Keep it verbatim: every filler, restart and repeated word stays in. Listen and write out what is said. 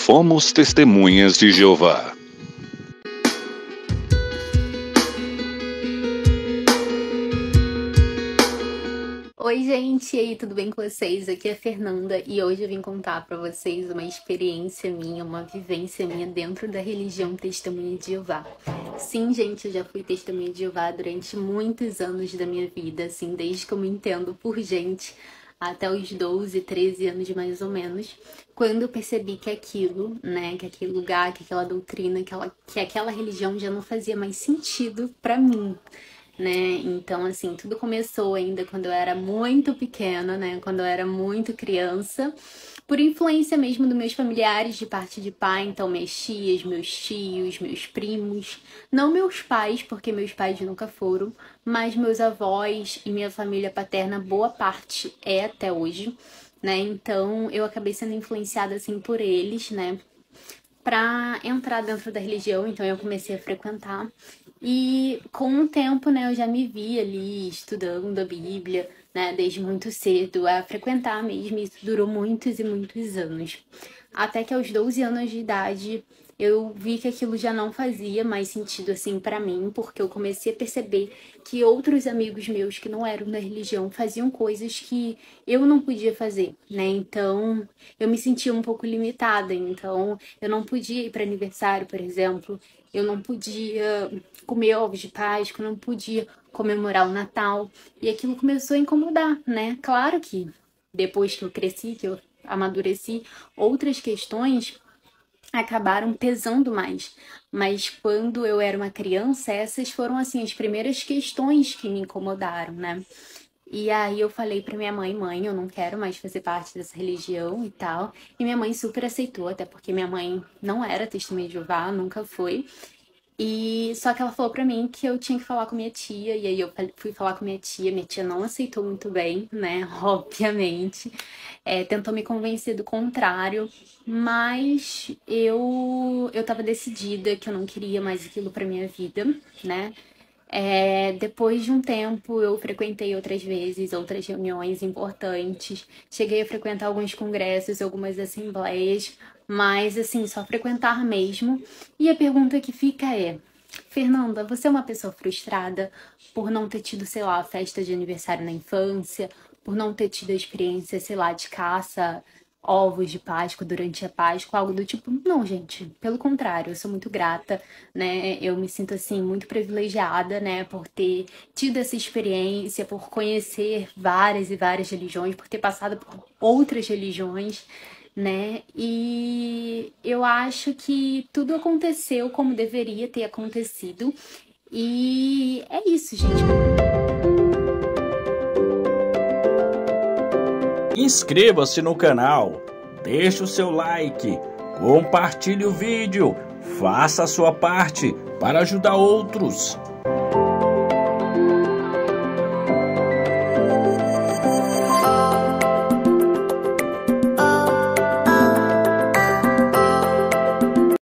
Fomos Testemunhas de Jeová. Oi gente, e aí, tudo bem com vocês? Aqui é a Fernanda e hoje eu vim contar pra vocês uma experiência minha, uma vivência minha dentro da religião Testemunha de Jeová. Sim, gente, eu já fui Testemunha de Jeová durante muitos anos da minha vida, assim, desde que eu me entendo por gente, até os doze, treze anos mais ou menos, quando eu percebi que aquilo, né, que aquele lugar, que aquela doutrina, que, ela, que aquela religião já não fazia mais sentido pra mim. Né? Então, assim, tudo começou ainda quando eu era muito pequena, né? Quando eu era muito criança, por influência mesmo dos meus familiares de parte de pai, então minhas tias, meus tios, meus primos, não meus pais, porque meus pais nunca foram, mas meus avós e minha família paterna, boa parte é até hoje, né? Então, eu acabei sendo influenciada assim por eles, né? Para entrar dentro da religião, então eu comecei a frequentar. E com o tempo, né, eu já me vi ali estudando a Bíblia, né, desde muito cedo, a frequentar mesmo, e isso durou muitos e muitos anos. Até que aos doze anos de idade, eu vi que aquilo já não fazia mais sentido assim para mim, porque eu comecei a perceber que outros amigos meus que não eram da religião faziam coisas que eu não podia fazer, né? Então, eu me sentia um pouco limitada, então eu não podia ir para aniversário, por exemplo, eu não podia comer ovos de Páscoa, eu não podia comemorar o Natal, e aquilo começou a incomodar, né? Claro que depois que eu cresci, que eu amadureci, outras questões acabaram pesando mais. Mas quando eu era uma criança, essas foram assim as primeiras questões que me incomodaram, né? E aí eu falei pra minha mãe, mãe, eu não quero mais fazer parte dessa religião e tal. E minha mãe super aceitou, até porque minha mãe não era testemunha de Jeová, nunca foi. E só que ela falou pra mim que eu tinha que falar com minha tia, e aí eu fui falar com minha tia, minha tia não aceitou muito bem, né, obviamente, é, tentou me convencer do contrário, mas eu, eu tava decidida que eu não queria mais aquilo pra minha vida, né. É, depois de um tempo, eu frequentei outras vezes, outras reuniões importantes. Cheguei a frequentar alguns congressos, algumas assembleias, mas assim, só frequentar mesmo. E a pergunta que fica é: Fernanda, você é uma pessoa frustrada por não ter tido, sei lá, festa de aniversário na infância, por não ter tido a experiência, sei lá, de caça, ovos de Páscoa durante a Páscoa, algo do tipo? Não, gente, pelo contrário, eu sou muito grata, né? Eu me sinto assim muito privilegiada, né, por ter tido essa experiência, por conhecer várias e várias religiões, por ter passado por outras religiões, né? E eu acho que tudo aconteceu como deveria ter acontecido. E é isso, gente. Inscreva-se no canal, deixe o seu like, compartilhe o vídeo, faça a sua parte para ajudar outros.